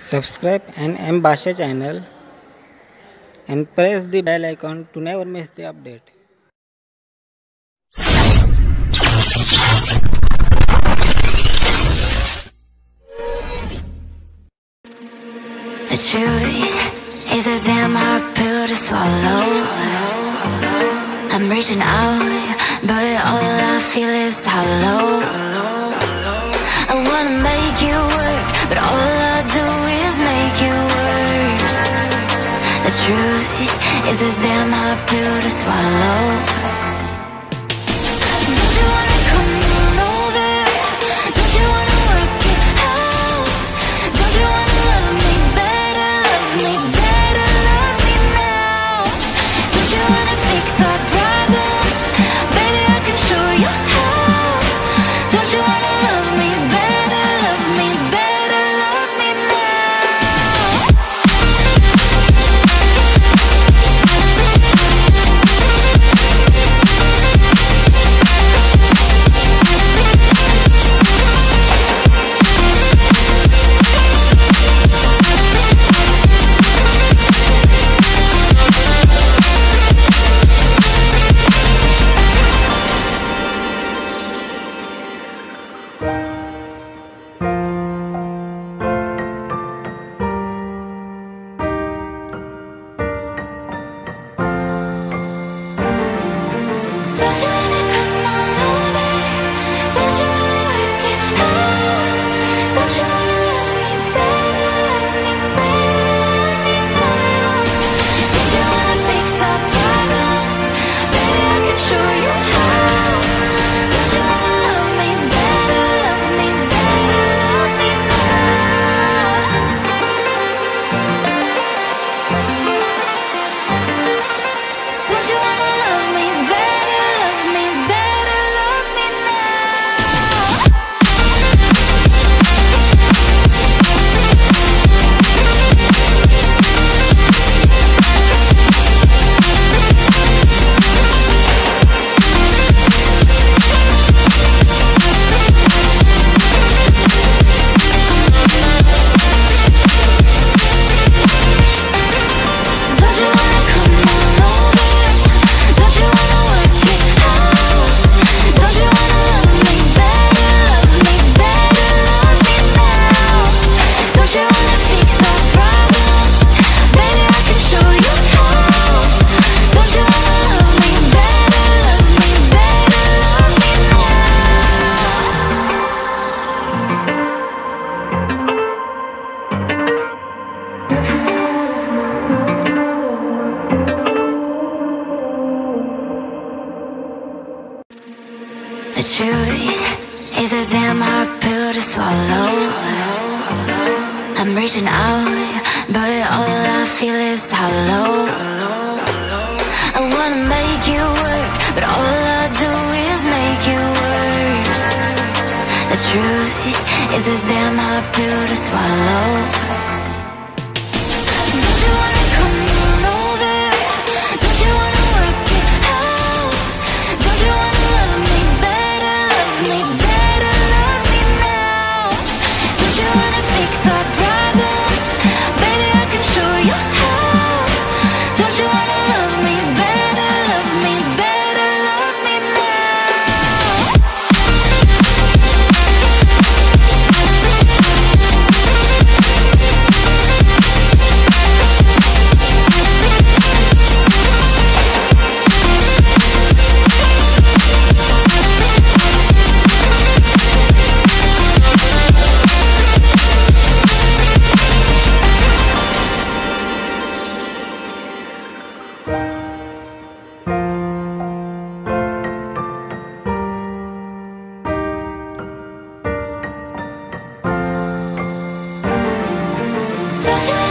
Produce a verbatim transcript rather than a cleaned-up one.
Subscribe and M Basha channel and press the bell icon to never miss the update. The truth is a damn hard pill to swallow. I'm reaching out, but all I feel is hollow. I wanna make you work, but all I do is make you worse. The truth is a damn hard pill to swallow. Don't you wanna come on over? Don't you wanna work it out? Don't you wanna love me better, love me better, love me now? Don't you wanna fix our problems? Baby, I can show you how. Don't you wanna love me better, love me better, love me now? Don't you wanna come on over? Don't you wanna work it out? Don't you wanna love me better, love me better, love me now? Don't you wanna fix our problems? Baby, I can show you how. Don't you wanna love me better, love me better, love me now? Don't you wanna love me better, love me better, love me now? Don't you wanna come on over? Don't you wanna work it out? Don't you wanna love me better, love me better, love me now? Don't you wanna fix our problems? Baby, I can show you how. Don't you wanna love me better, love me better, love me The truth is a damn hard pill to swallow. I'm reaching out, but all I feel is hollow. I wanna make you work, but all I do is make you worse. The truth is a damn hard pill to swallow. Don't you wanna come on over? Don't you wanna work it out? Don't you wanna love me better, love me better, love me now? Don't you wanna fix our problems? Baby, I can show you how. Don't you wanna love me better, love me better, love me now? Don't you